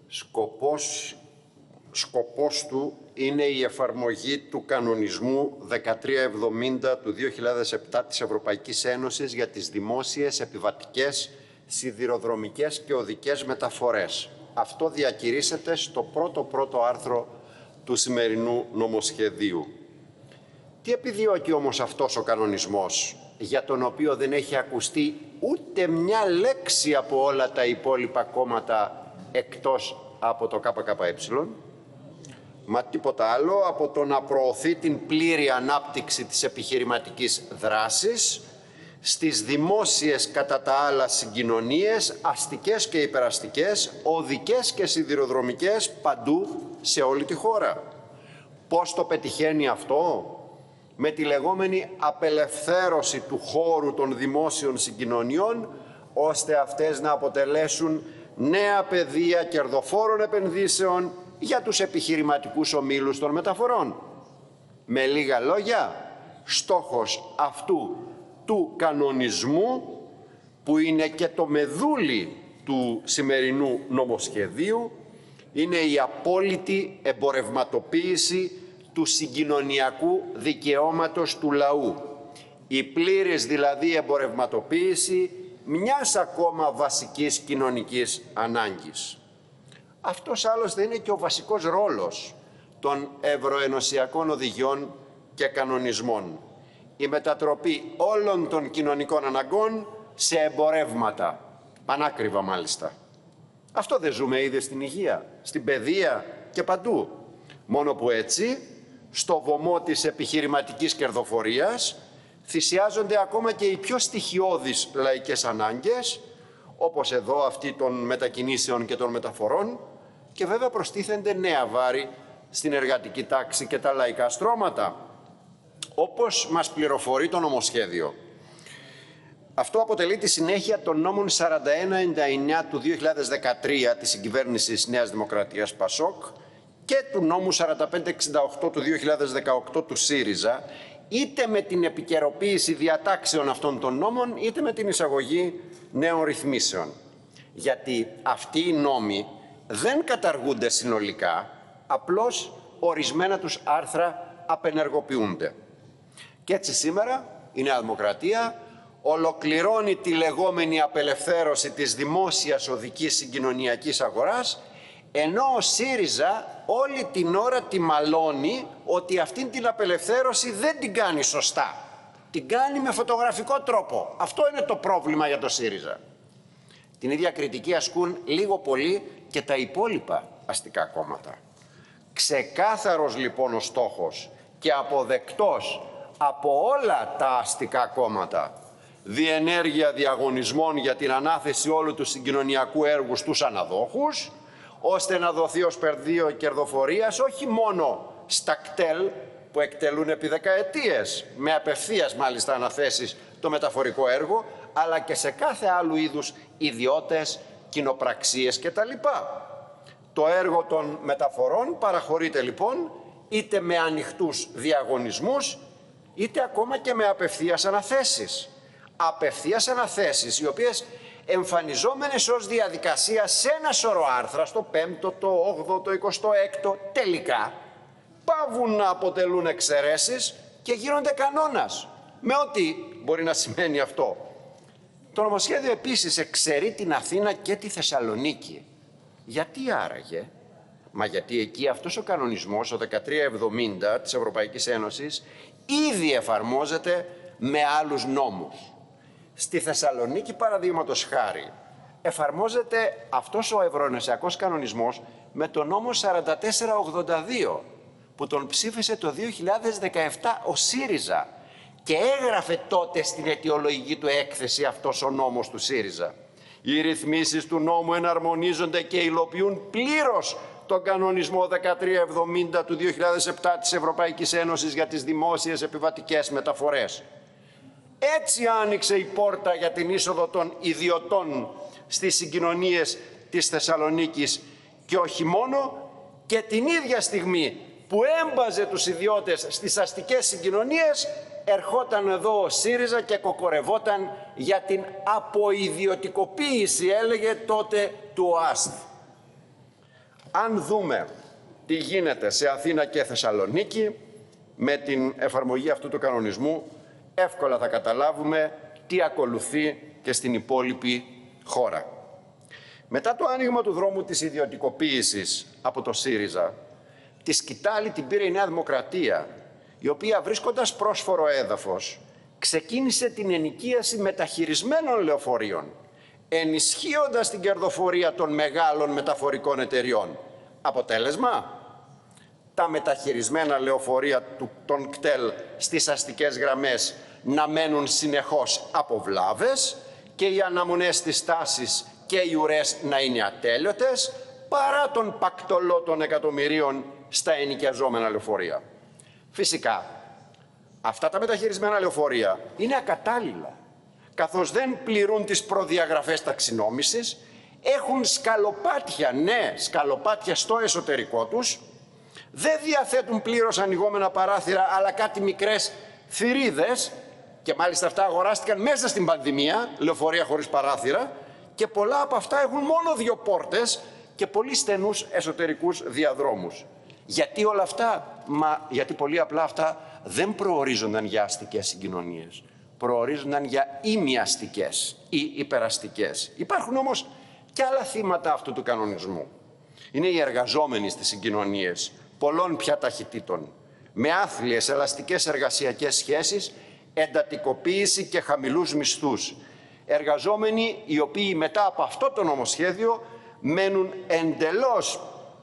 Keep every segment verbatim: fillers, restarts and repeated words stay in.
Σκοπός, σκοπός του είναι η εφαρμογή του κανονισμού δεκατριακόσια εβδομήντα του δύο χιλιάδες επτά της Ευρωπαϊκής Ένωσης για τις δημόσιες, επιβατικές, σιδηροδρομικές και οδικές μεταφορές. Αυτό διακηρύσσεται στο πρώτο πρώτο άρθρο του σημερινού νομοσχεδίου. Τι επιδιώκει όμως αυτός ο κανονισμός, για τον οποίο δεν έχει ακουστεί ούτε μια λέξη από όλα τα υπόλοιπα κόμματα εκτός από το ΚΚΕ, μα τίποτα άλλο από το να προωθεί την πλήρη ανάπτυξη της επιχειρηματικής δράσης στις δημόσιες κατά τα άλλα συγκοινωνίες, αστικές και υπεραστικές, οδικές και σιδηροδρομικές παντού σε όλη τη χώρα. Πώς το πετυχαίνει αυτό? Με τη λεγόμενη απελευθέρωση του χώρου των δημόσιων συγκοινωνιών, ώστε αυτές να αποτελέσουν νέα πεδία κερδοφόρων επενδύσεων για τους επιχειρηματικούς ομίλους των μεταφορών. Με λίγα λόγια, στόχος αυτού του κανονισμού, που είναι και το μεδούλι του σημερινού νομοσχεδίου, είναι η απόλυτη εμπορευματοποίηση του συγκοινωνιακού δικαιώματος του λαού. Η πλήρης δηλαδή εμπορευματοποίηση μιας ακόμα βασικής κοινωνικής ανάγκης. Αυτός άλλωστε είναι και ο βασικός ρόλος των ευρωενωσιακών οδηγιών και κανονισμών. Η μετατροπή όλων των κοινωνικών αναγκών σε εμπορεύματα, πανάκριβα μάλιστα. Αυτό δεν ζούμε ήδη στην υγεία, στην παιδεία και παντού. Μόνο που έτσι, στο βωμό της επιχειρηματικής κερδοφορίας, θυσιάζονται ακόμα και οι πιο στοιχειώδεις λαϊκές ανάγκες, όπως εδώ αυτή των μετακινήσεων και των μεταφορών, και βέβαια προστίθενται νέα βάρη στην εργατική τάξη και τα λαϊκά στρώματα, όπως μας πληροφορεί το νομοσχέδιο. Αυτό αποτελεί τη συνέχεια των νόμων σαράντα ένα ενενήντα εννιά του δύο χιλιάδες δεκατρία της συγκυβέρνησης Νέας Δημοκρατίας Πασόκ και του νόμου σαράντα πέντε εξήντα οκτώ του δύο χιλιάδες δεκαοκτώ του ΣΥΡΙΖΑ, είτε με την επικαιροποίηση διατάξεων αυτών των νόμων, είτε με την εισαγωγή νέων ρυθμίσεων. Γιατί αυτοί οι νόμοι δεν καταργούνται συνολικά, απλώς ορισμένα τους άρθρα απενεργοποιούνται. Και έτσι σήμερα η Νέα Δημοκρατία ολοκληρώνει τη λεγόμενη απελευθέρωση της δημόσιας οδικής συγκοινωνιακής αγοράς, ενώ ο ΣΥΡΙΖΑ όλη την ώρα τη μαλώνει ότι αυτήν την απελευθέρωση δεν την κάνει σωστά. Την κάνει με φωτογραφικό τρόπο. Αυτό είναι το πρόβλημα για το ΣΥΡΙΖΑ. Την ίδια κριτική ασκούν λίγο πολύ και τα υπόλοιπα αστικά κόμματα. Ξεκάθαρος λοιπόν ο στόχος και αποδεκτός από όλα τα αστικά κόμματα, διενέργεια διαγωνισμών για την ανάθεση όλου του συγκοινωνιακού έργου στους αναδόχους, ώστε να δοθεί ως πεδίο κερδοφορίας όχι μόνο στα κτέλ που εκτελούν επί δεκαετίες, με απευθείας μάλιστα αναθέσεις το μεταφορικό έργο, αλλά και σε κάθε άλλου είδους ιδιώτες, κοινοπραξίες κτλ. Το έργο των μεταφορών παραχωρείται λοιπόν είτε με ανοιχτούς διαγωνισμούς, είτε ακόμα και με απευθείας αναθέσεις. Απευθείας αναθέσεις, οι οποίες εμφανιζόμενες ως διαδικασία σε ένα σωρό άρθρα, στο πέμπτο, το όγδοο, το εικοστό έκτο, τελικά πάβουν να αποτελούν εξαιρέσεις και γίνονται κανόνας, με ό,τι μπορεί να σημαίνει αυτό. Το νομοσχέδιο επίσης εξαιρεί την Αθήνα και τη Θεσσαλονίκη. Γιατί άραγε? Μα γιατί εκεί αυτός ο κανονισμός, ο δεκατριακόσια εβδομήντα της Ευρωπαϊκής Ένωσης, ήδη εφαρμόζεται με άλλους νόμους. Στη Θεσσαλονίκη, παραδείγματος χάρη, εφαρμόζεται αυτός ο ευρωενωσιακός κανονισμός με τον νόμο σαράντα τέσσερα ογδόντα δύο, που τον ψήφισε το δύο χιλιάδες δεκαεπτά ο ΣΥΡΙΖΑ και έγραφε τότε στην αιτιολογική του έκθεση αυτός ο νόμος του ΣΥΡΙΖΑ. Οι ρυθμίσεις του νόμου εναρμονίζονται και υλοποιούν πλήρως τον κανονισμό δεκατριακόσια εβδομήντα του δύο χιλιάδες επτά της Ευρωπαϊκής Ένωσης για τις δημόσιες επιβατικές μεταφορές. Έτσι άνοιξε η πόρτα για την είσοδο των ιδιωτών στις συγκοινωνίες της Θεσσαλονίκης και όχι μόνο, και την ίδια στιγμή που έμπαζε τους ιδιώτες στις αστικές συγκοινωνίες, ερχόταν εδώ ο ΣΥΡΙΖΑ και κοκορευόταν για την αποϊδιωτικοποίηση, έλεγε τότε, του ΟΑΣΤ. Αν δούμε τι γίνεται σε Αθήνα και Θεσσαλονίκη, με την εφαρμογή αυτού του κανονισμού, εύκολα θα καταλάβουμε τι ακολουθεί και στην υπόλοιπη χώρα. Μετά το άνοιγμα του δρόμου της ιδιωτικοποίησης από το ΣΥΡΙΖΑ, τη σκητάλη την πήρε η Νέα Δημοκρατία, η οποία, βρίσκοντας πρόσφορο έδαφος, ξεκίνησε την ενοικίαση μεταχειρισμένων λεωφορείων, ενισχύοντας την κερδοφορία των μεγάλων μεταφορικών εταιριών. Αποτέλεσμα, τα μεταχειρισμένα λεωφορεία του, των κτέλ στις αστικές γραμμές να μένουν συνεχώς από βλάβες και οι αναμονές στις στάσεις και οι ουρές να είναι ατέλειωτες, παρά τον πακτολό των εκατομμυρίων στα ενοικιαζόμενα λεωφορεία. Φυσικά, αυτά τα μεταχειρισμένα λεωφορεία είναι ακατάλληλα, καθώς δεν πληρούν τις προδιαγραφές ταξινόμησης, έχουν σκαλοπάτια, ναι, σκαλοπάτια στο εσωτερικό τους, δεν διαθέτουν πλήρως ανοιγόμενα παράθυρα, αλλά κάτι μικρές θηρίδες, και μάλιστα αυτά αγοράστηκαν μέσα στην πανδημία, λεωφορεία χωρίς παράθυρα, και πολλά από αυτά έχουν μόνο δύο πόρτες και πολύ στενούς εσωτερικούς διαδρόμους. Γιατί όλα αυτά? Μα γιατί πολύ απλά αυτά δεν προορίζονταν για αστικές συγκοινωνίες. Προορίζονταν για ημιαστικές ή υπεραστικές. Υπάρχουν όμως και άλλα θύματα αυτού του κανονισμού. Είναι οι εργαζόμενοι στις συγκοινωνίες πολλών πια ταχυτήτων, με άθλιες ελαστικές εργασιακές σχέσεις, εντατικοποίηση και χαμηλούς μισθούς. Εργαζόμενοι οι οποίοι μετά από αυτό το νομοσχέδιο μένουν εντελώς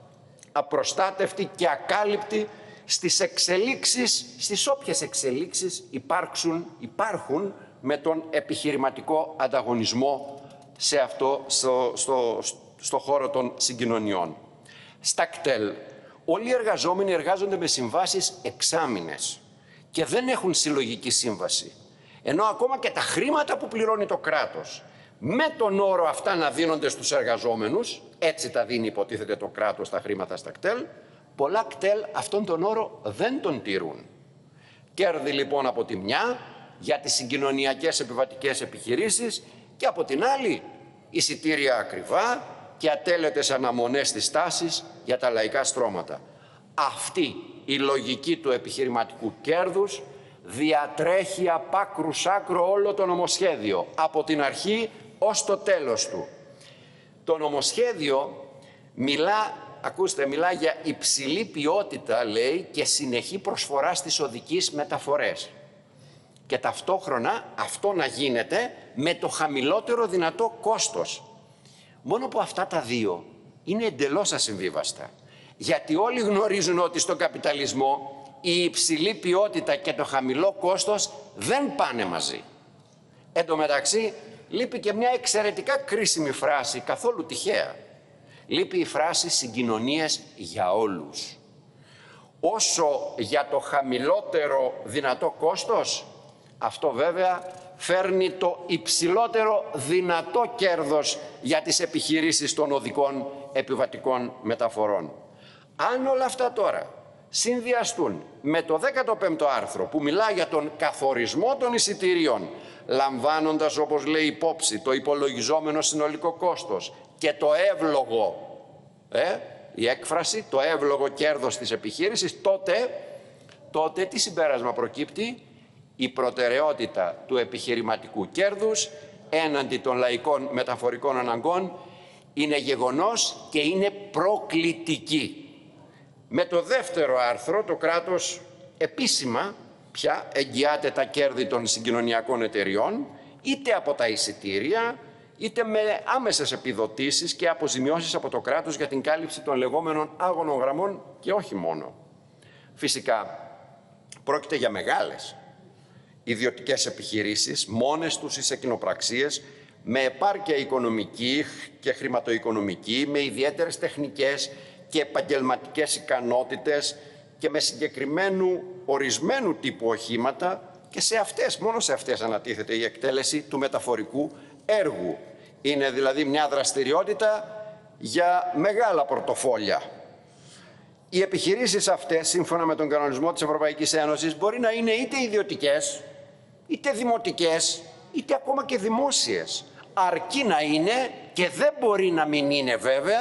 απροστάτευτοι και ακάλυπτοι στις εξελίξεις, στις όποιες εξελίξεις υπάρξουν, υπάρχουν με τον επιχειρηματικό ανταγωνισμό σε αυτό, στο, στο, στο χώρο των συγκοινωνιών. Στα κτέλ, όλοι οι εργαζόμενοι εργάζονται με συμβάσεις εξάμηνες και δεν έχουν συλλογική σύμβαση. Ενώ ακόμα και τα χρήματα που πληρώνει το κράτος, με τον όρο αυτά να δίνονται στους εργαζόμενους, έτσι τα δίνει υποτίθεται το κράτος τα χρήματα στα κτέλ, πολλά κτέλ αυτόν τον όρο δεν τον τηρούν. Κέρδη λοιπόν από τη μια για τις συγκοινωνιακές επιβατικές επιχειρήσεις και από την άλλη εισιτήρια ακριβά και ατέλειωτες αναμονές στις στάσεις για τα λαϊκά στρώματα. Αυτή η λογική του επιχειρηματικού κέρδους διατρέχει απ' άκρου σ' άκρο όλο το νομοσχέδιο, από την αρχή ως το τέλος του. Το νομοσχέδιο μιλά, ακούστε, μιλά για υψηλή ποιότητα, λέει, και συνεχή προσφορά στις οδικές μεταφορές. Και ταυτόχρονα αυτό να γίνεται με το χαμηλότερο δυνατό κόστος. Μόνο που αυτά τα δύο είναι εντελώς ασυμβίβαστα. Γιατί όλοι γνωρίζουν ότι στον καπιταλισμό η υψηλή ποιότητα και το χαμηλό κόστος δεν πάνε μαζί. Εν τω μεταξύ, λείπει και μια εξαιρετικά κρίσιμη φράση, καθόλου τυχαία. Λείπει η φράση «συγκοινωνίες για όλους». Όσο για το χαμηλότερο δυνατό κόστος, αυτό βέβαια φέρνει το υψηλότερο δυνατό κέρδος για τις επιχειρήσεις των οδικών επιβατικών μεταφορών. Αν όλα αυτά τώρα συνδυαστούν με το δέκατο πέμπτο άρθρο που μιλά για τον καθορισμό των εισιτηρίων, λαμβάνοντας, όπως λέει, υπόψη το υπολογιζόμενο συνολικό κόστος και το εύλογο, ε, η έκφραση, το εύλογο κέρδος της επιχείρησης, τότε, τότε τι συμπέρασμα προκύπτει? Η προτεραιότητα του επιχειρηματικού κέρδους έναντι των λαϊκών μεταφορικών αναγκών είναι γεγονός και είναι προκλητική. Με το δεύτερο άρθρο το κράτος επίσημα πια εγγυάται τα κέρδη των συγκοινωνιακών εταιριών, είτε από τα εισιτήρια, είτε με άμεσες επιδοτήσεις και αποζημιώσεις από το κράτος για την κάλυψη των λεγόμενων άγωνων γραμμών και όχι μόνο. Φυσικά πρόκειται για μεγάλες ιδιωτικές επιχειρήσεις, μόνες τους ή σε κοινοπραξίες, με επάρκεια οικονομική και χρηματοοικονομική, με ιδιαίτερες τεχνικές και επαγγελματικές ικανότητες και με συγκεκριμένου ορισμένου τύπου οχήματα, και σε αυτές, μόνο σε αυτές ανατίθεται η εκτέλεση του μεταφορικού έργου. Είναι δηλαδή μια δραστηριότητα για μεγάλα πορτοφόλια. Οι επιχειρήσεις αυτές, σύμφωνα με τον κανονισμό της Ευρωπαϊκής Ένωσης, μπορεί να είναι είτε ιδιωτικές, είτε δημοτικές, είτε ακόμα και δημόσιες. Αρκεί να είναι, και δεν μπορεί να μην είναι βέβαια,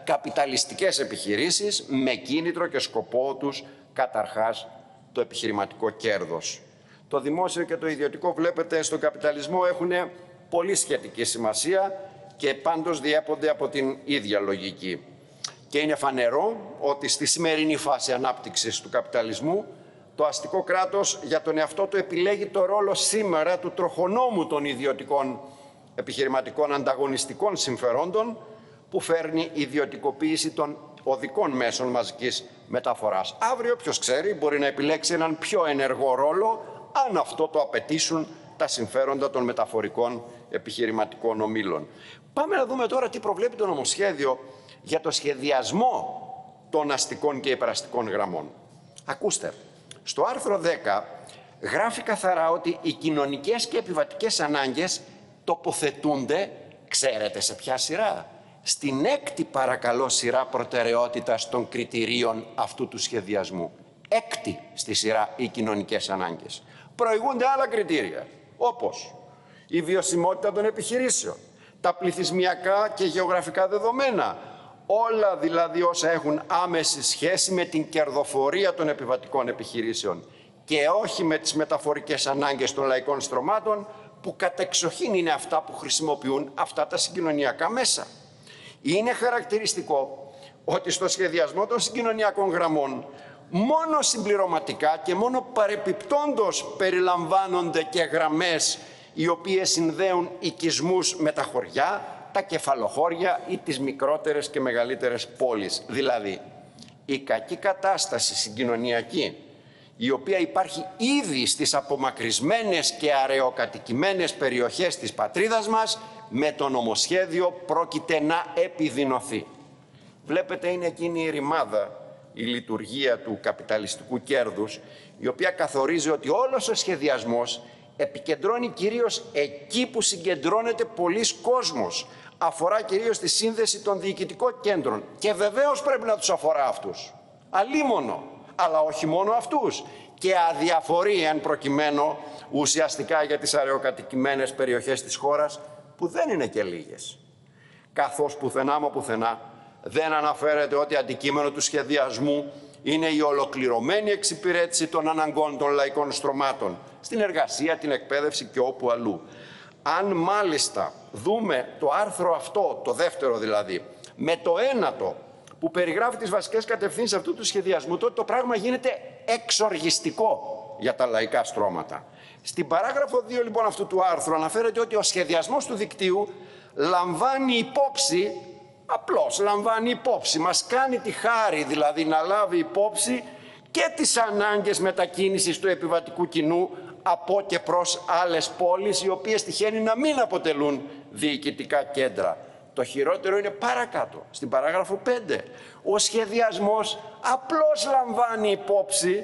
καπιταλιστικές επιχειρήσεις με κίνητρο και σκοπό τους καταρχάς το επιχειρηματικό κέρδος. Το δημόσιο και το ιδιωτικό, βλέπετε, στον καπιταλισμό έχουν πολύ σχετική σημασία και πάντως διέπονται από την ίδια λογική. Και είναι φανερό ότι στη σημερινή φάση ανάπτυξης του καπιταλισμού το αστικό κράτος για τον εαυτό του επιλέγει το ρόλο σήμερα του τροχονόμου των ιδιωτικών επιχειρηματικών ανταγωνιστικών συμφερόντων που φέρνει ιδιωτικοποίηση των οδικών μέσων μαζικής μεταφοράς. Αύριο, ποιος ξέρει, μπορεί να επιλέξει έναν πιο ενεργό ρόλο αν αυτό το απαιτήσουν τα συμφέροντα των μεταφορικών επιχειρηματικών ομίλων. Πάμε να δούμε τώρα τι προβλέπει το νομοσχέδιο για το σχεδιασμό των αστικών και υπεραστικών γραμμών. Ακούστε, στο άρθρο δέκα γράφει καθαρά ότι οι κοινωνικές και επιβατικές ανάγκες τοποθετούνται, ξέρετε σε ποια σειρά? Στην έκτη, παρακαλώ, σειρά προτεραιότητας των κριτηρίων αυτού του σχεδιασμού. Έκτη στη σειρά οι κοινωνικές ανάγκες. Προηγούνται άλλα κριτήρια, όπως η βιωσιμότητα των επιχειρήσεων, τα πληθυσμιακά και γεωγραφικά δεδομένα, όλα δηλαδή όσα έχουν άμεση σχέση με την κερδοφορία των επιβατικών επιχειρήσεων και όχι με τις μεταφορικές ανάγκες των λαϊκών στρωμάτων, που κατεξοχήν είναι αυτά που χρησιμοποιούν αυτά τα συγκοινωνιακά μέσα. Είναι χαρακτηριστικό ότι στο σχεδιασμό των συγκοινωνιακών γραμμών μόνο συμπληρωματικά και μόνο παρεπιπτόντως περιλαμβάνονται και γραμμές οι οποίες συνδέουν οικισμούς με τα χωριά, τα κεφαλοχώρια ή τις μικρότερες και μεγαλύτερες πόλεις. Δηλαδή, η κακή κατάσταση συγκοινωνιακή, η οποία υπάρχει ήδη στις απομακρυσμένες και αραιοκατοικημένες περιοχές της πατρίδας μας, με το νομοσχέδιο πρόκειται να επιδεινωθεί. Βλέπετε, είναι εκείνη η ρημάδα, η λειτουργία του καπιταλιστικού κέρδους, η οποία καθορίζει ότι όλος ο σχεδιασμός επικεντρώνει κυρίως εκεί που συγκεντρώνεται πολλής κόσμος. Αφορά κυρίως τη σύνδεση των διοικητικών κέντρων και βεβαίως πρέπει να τους αφορά αυτούς. Αλίμονο, αλλά όχι μόνο αυτούς. Και αδιαφορεί εν προκειμένου ουσιαστικά για τις αραιοκατοικημένες περιοχές της χώρας, που δεν είναι και λίγες. Καθώς πουθενά μα πουθενά δεν αναφέρεται ότι αντικείμενο του σχεδιασμού είναι η ολοκληρωμένη εξυπηρέτηση των αναγκών των λαϊκών στρωμάτων, στην εργασία, την εκπαίδευση και όπου αλλού. Αν μάλιστα δούμε το άρθρο αυτό, το δεύτερο δηλαδή, με το ένατο που περιγράφει τις βασικές κατευθύνσεις αυτού του σχεδιασμού, τότε το πράγμα γίνεται εξοργιστικό για τα λαϊκά στρώματα. Στην παράγραφο δύο λοιπόν αυτού του άρθρου αναφέρεται ότι ο σχεδιασμός του δικτύου λαμβάνει υπόψη, απλώς λαμβάνει υπόψη, μας κάνει τη χάρη δηλαδή να λάβει υπόψη και τις ανάγκες μετακίνησης του επιβατικού κοινού από και προς άλλες πόλεις, οι οποίες τυχαίνει να μην αποτελούν διοικητικά κέντρα. Το χειρότερο είναι παρακάτω, στην παράγραφο πέντε. Ο σχεδιασμός απλώς λαμβάνει υπόψη,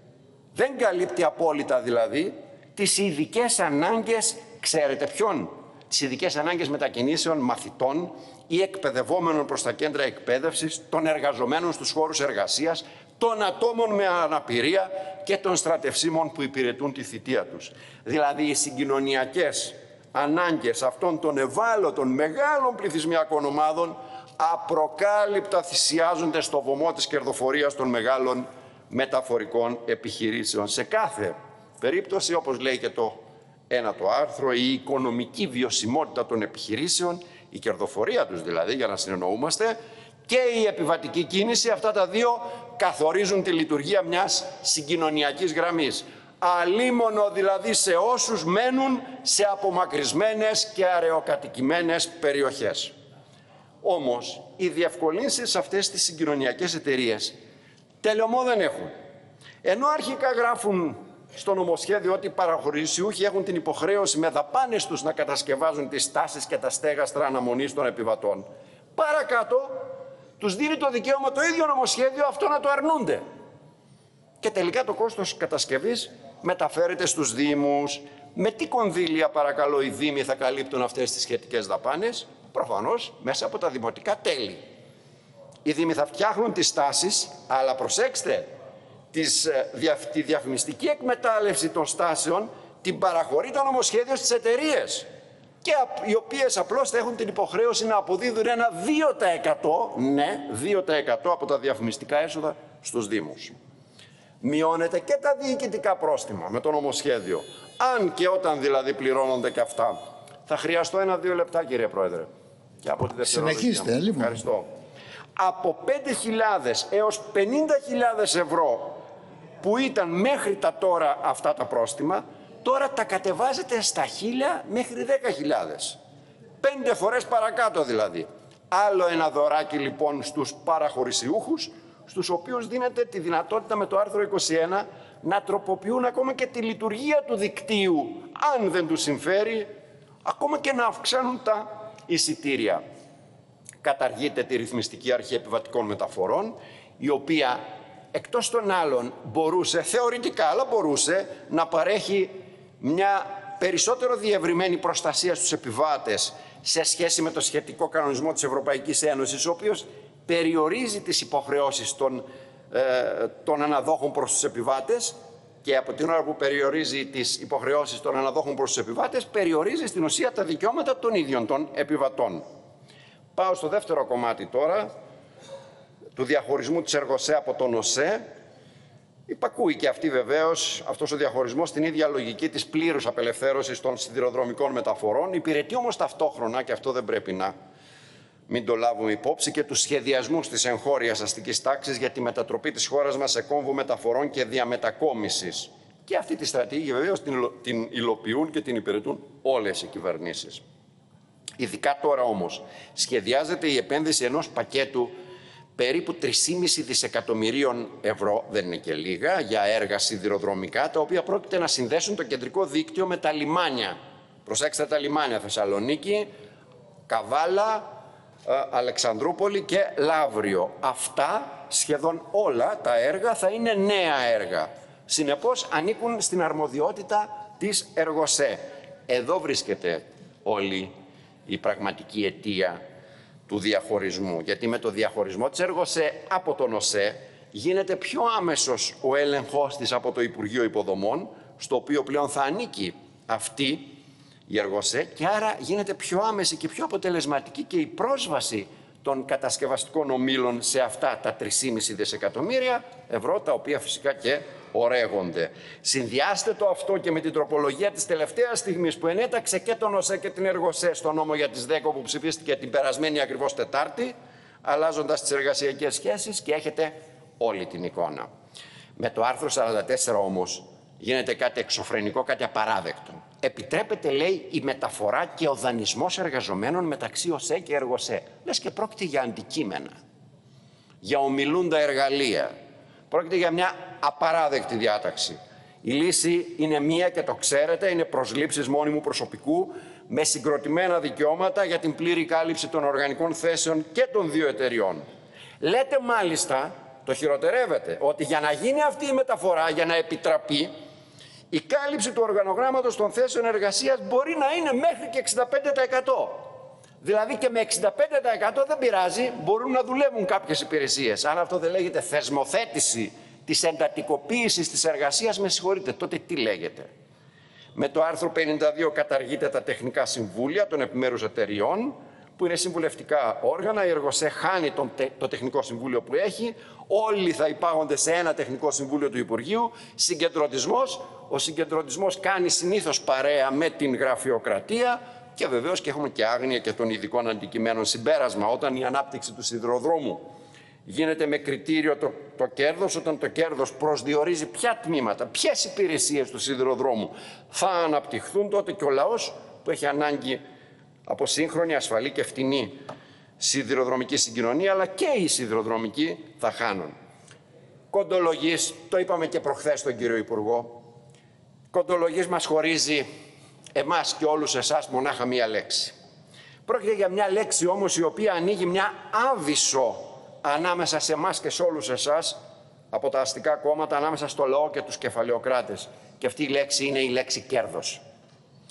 δεν καλύπτει απόλυτα δηλαδή, τις ειδικές ανάγκες, ξέρετε ποιον, τις ειδικές ανάγκες μετακινήσεων μαθητών ή εκπαιδευόμενων προς τα κέντρα εκπαίδευσης, των εργαζομένων στους χώρους εργασίας, των ατόμων με αναπηρία και των στρατευσίμων που υπηρετούν τη θητεία τους. Δηλαδή οι συγκοινωνιακές ανάγκες αυτών των ευάλωτων μεγάλων πληθυσμιακών ομάδων απροκάλυπτα θυσιάζονται στο βωμό της κερδοφορίας των μεγάλων μεταφορικών επιχειρήσεων. Σε κάθε περίπτωση, όπως λέει και το ένατο άρθρο, η οικονομική βιωσιμότητα των επιχειρήσεων, η κερδοφορία τους δηλαδή, για να συνεννοούμαστε, και η επιβατική κίνηση, αυτά τα δύο καθορίζουν τη λειτουργία μιας συγκοινωνιακής γραμμής. Αλίμονο δηλαδή σε όσους μένουν σε απομακρυσμένες και αραιοκατοικημένες περιοχές. Όμως, οι διευκολύνσεις σε αυτές τις συγκοινωνιακές εταιρείες τελειωμό δεν έχουν. Ενώ αρχικά γράφουν στο νομοσχέδιο ότι οι παραχωρησιούχοι έχουν την υποχρέωση με δαπάνες τους να κατασκευάζουν τις στάσεις και τα στέγαστρα αναμονής των επιβατών, παρακάτω τους δίνει το δικαίωμα το ίδιο νομοσχέδιο αυτό να το αρνούνται. Και τελικά το κόστος κατασκευής μεταφέρεται στους Δήμους. Με τι κονδύλια, παρακαλώ, οι Δήμοι θα καλύπτουν αυτές τις σχετικές δαπάνες? Προφανώς μέσα από τα δημοτικά τέλη. Οι Δήμοι θα φτιάχνουν τις στάσεις, αλλά προσέξτε, τις, τη διαφημιστική εκμετάλλευση των στάσεων την παραχωρεί το νομοσχέδιο στις εταιρείες. και οι οποίες απλώς θα έχουν την υποχρέωση να αποδίδουν ένα δύο τοις εκατό, ναι, δύο τοις εκατό από τα διαφημιστικά έσοδα στους Δήμους. Μειώνεται και τα διοικητικά πρόστιμα με το νομοσχέδιο. Αν και όταν δηλαδή πληρώνονται και αυτά. Θα χρειαστώ ένα-δύο λεπτά, κύριε Πρόεδρε. Και από τη Συνεχίστε, λοιπόν. Ευχαριστώ. Από πέντε χιλιάδες έως πενήντα χιλιάδες ευρώ που ήταν μέχρι τα τώρα αυτά τα πρόστιμα, τώρα τα κατεβάζετε στα χίλια μέχρι δέκα χιλιάδες. Πέντε φορές παρακάτω δηλαδή. Άλλο ένα δωράκι λοιπόν στους παραχωρησιούχους, στους οποίους δίνεται τη δυνατότητα με το άρθρο είκοσι ένα να τροποποιούν ακόμα και τη λειτουργία του δικτύου, αν δεν τους συμφέρει, ακόμα και να αυξάνουν τα εισιτήρια. Καταργείται τη ρυθμιστική αρχή επιβατικών μεταφορών, η οποία εκτός των άλλων μπορούσε, θεωρητικά, αλλά μπορούσε να παρέχει μια περισσότερο διευρυμένη προστασία στους επιβάτες σε σχέση με το σχετικό κανονισμό της Ευρωπαϊκής Ένωσης, ο οποίος περιορίζει τις υποχρεώσεις των, ε, των αναδόχων προς τους επιβάτες, και από την ώρα που περιορίζει τις υποχρεώσεις των αναδόχων προς τους επιβάτες, περιορίζει στην ουσία τα δικαιώματα των ίδιων των επιβατών. Πάω στο δεύτερο κομμάτι τώρα, του διαχωρισμού της ΕΡΓΟΣΕ από τον ΟΣΕ. Υπακούει και αυτή βεβαίως αυτός ο διαχωρισμός στην ίδια λογική της πλήρους απελευθέρωσης των σιδηροδρομικών μεταφορών. Υπηρετεί όμως ταυτόχρονα, και αυτό δεν πρέπει να μην το λάβουμε υπόψη, και τους σχεδιασμούς της εγχώριας αστικής τάξης για τη μετατροπή της χώρας μας σε κόμβο μεταφορών και διαμετακόμισης. Και αυτή τη στρατηγική βεβαίως την υλοποιούν και την υπηρετούν όλες οι κυβερνήσεις. Ειδικά τώρα όμως σχεδιάζεται η επένδυση ενός πακέτου περίπου τρία κόμμα πέντε δισεκατομμυρίων ευρώ, δεν είναι και λίγα, για έργα σιδηροδρομικά, τα οποία πρόκειται να συνδέσουν το κεντρικό δίκτυο με τα λιμάνια. Προσέξτε τα λιμάνια: Θεσσαλονίκη, Καβάλα, Αλεξανδρούπολη και Λαύριο. Αυτά σχεδόν όλα τα έργα θα είναι νέα έργα. Συνεπώς ανήκουν στην αρμοδιότητα της ΕΡΓΟΣΕ. Εδώ βρίσκεται όλη η πραγματική αιτία του διαχωρισμού. Γιατί με το διαχωρισμό της ΕΡΓΟΣΕ από τον ΟΣΕ γίνεται πιο άμεσος ο έλεγχος της από το Υπουργείο Υποδομών, στο οποίο πλέον θα ανήκει αυτή η ΕΡΓΟΣΕ, και άρα γίνεται πιο άμεση και πιο αποτελεσματική και η πρόσβαση των κατασκευαστικών ομίλων σε αυτά τα τρία κόμμα πέντε δισεκατομμύρια ευρώ, τα οποία φυσικά και ορέγονται. Συνδυάστε το αυτό και με την τροπολογία της τελευταίας στιγμής που ενέταξε και τον ΟΣΕ και την ΕΡΓΟΣΕ στο νόμο για τις ΔΕΚΟ, που ψηφίστηκε την περασμένη ακριβώς Τετάρτη, αλλάζοντας τις εργασιακές σχέσεις, και έχετε όλη την εικόνα. Με το άρθρο σαράντα τέσσερα όμως γίνεται κάτι εξωφρενικό, κάτι απαράδεκτο. Επιτρέπεται, λέει, η μεταφορά και ο δανεισμός εργαζομένων μεταξύ ΟΣΕ και ΕΡΓΟΣΕ. Λες και πρόκειται για αντικείμενα, για ομιλούντα εργαλεία. Πρόκειται για μια απαράδεκτη διάταξη. Η λύση είναι μία και το ξέρετε, είναι προσλήψεις μόνιμου προσωπικού με συγκροτημένα δικαιώματα για την πλήρη κάλυψη των οργανικών θέσεων και των δύο εταιριών. Λέτε μάλιστα, το χειροτερεύετε, ότι για να γίνει αυτή η μεταφορά, για να επιτραπεί, η κάλυψη του οργανογράμματος των θέσεων εργασίας μπορεί να είναι μέχρι και εξήντα πέντε τοις εκατό. Δηλαδή και με εξήντα πέντε τοις εκατό δεν πειράζει, μπορούν να δουλεύουν κάποιες υπηρεσίες. Αν αυτό δεν λέγεται θεσμοθέτηση της εντατικοποίησης της εργασίας, με συγχωρείτε, τότε τι λέγεται? Με το άρθρο πενήντα δύο καταργείται τα τεχνικά συμβούλια των επιμέρους εταιριών, που είναι συμβουλευτικά όργανα. Η ΕΡΓΟΣΕ χάνει τον, το τεχνικό συμβούλιο που έχει. Όλοι θα υπάγονται σε ένα τεχνικό συμβούλιο του Υπουργείου. Συγκεντρωτισμός. Ο συγκεντρωτισμός κάνει συνήθως παρέα με την γραφειοκρατία, και βεβαίως και έχουμε και άγνοια και των ειδικών αντικειμένων. Συμπέρασμα: όταν η ανάπτυξη του σιδηροδρόμου γίνεται με κριτήριο το, το κέρδος, όταν το κέρδος προσδιορίζει ποια τμήματα, ποιες υπηρεσίες του σιδηροδρόμου θα αναπτυχθούν, τότε και ο λαός που έχει ανάγκη από σύγχρονη, ασφαλή και φτηνή σιδηροδρομική συγκοινωνία, αλλά και οι σιδηροδρομικοί θα χάνουν. Κοντολογής, το είπαμε και προχθές στον κύριο Υπουργό, κοντολογής μας χωρίζει εμάς και όλους εσάς μονάχα μία λέξη. Πρόκειται για μια λέξη όμως η οποία ανοίγει μια άβυσσο ανάμεσα σε εμάς και σε όλους εσάς από τα αστικά κόμματα, ανάμεσα στο λαό και τους κεφαλαιοκράτες. Και αυτή η λέξη είναι η λέξη κέρδος.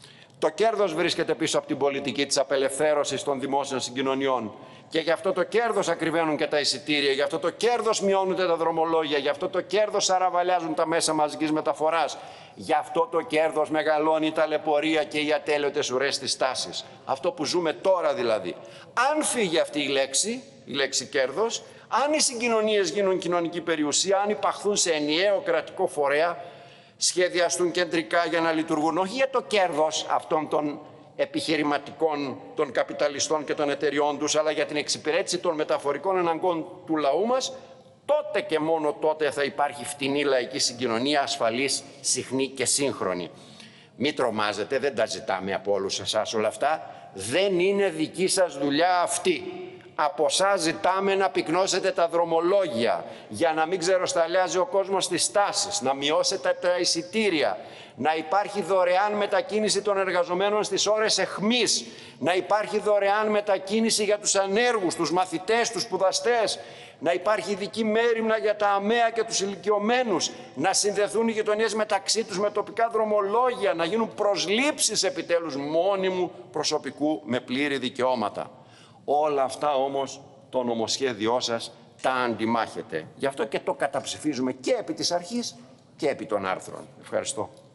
Το κέρδος βρίσκεται πίσω από την πολιτική της απελευθέρωσης των δημόσιων συγκοινωνιών. Και γι' αυτό το κέρδος ακριβένουν και τα εισιτήρια, γι' αυτό το κέρδος μειώνονται τα δρομολόγια, γι' αυτό το κέρδος αραβαλιάζουν τα μέσα μαζικής μεταφοράς, γι' αυτό το κέρδος μεγαλώνει η ταλαιπωρία και οι ατέλειωτες ουρές της τάσης. Αυτό που ζούμε τώρα δηλαδή. Αν φύγει αυτή η λέξη, η λέξη κέρδος, αν οι συγκοινωνίες γίνουν κοινωνική περιουσία, αν υπαχθούν σε ενιαίο κρατικό φορέα, σχεδιαστούν κεντρικά για να λειτουργούν όχι για το κέρδος αυτών των επιχειρηματικών, των καπιταλιστών και των εταιριών τους, αλλά για την εξυπηρέτηση των μεταφορικών αναγκών του λαού μας, τότε και μόνο τότε θα υπάρχει φτηνή λαϊκή συγκοινωνία, ασφαλής, συχνή και σύγχρονη. Μην τρομάζετε, δεν τα ζητάμε από όλους εσάς όλα αυτά. Δεν είναι δική σας δουλειά αυτή. Από εσάς ζητάμε να πυκνώσετε τα δρομολόγια για να μην ξεροσταλιάζει ο κόσμος στις τάσεις, να μειώσετε τα εισιτήρια, να υπάρχει δωρεάν μετακίνηση των εργαζομένων στις ώρες αιχμής, να υπάρχει δωρεάν μετακίνηση για τους ανέργους, τους μαθητές, τους σπουδαστές, να υπάρχει ειδική μέριμνα για τα αμαία και τους ηλικιωμένους, να συνδεθούν οι γειτονιές μεταξύ τους με τοπικά δρομολόγια, να γίνουν προσλήψεις επιτέλους μόνιμου προσωπικού με πλήρη δικαιώματα. Όλα αυτά όμως το νομοσχέδιό σας τα αντιμάχεται. Γι' αυτό και το καταψηφίζουμε και επί της αρχής και επί των άρθρων. Ευχαριστώ.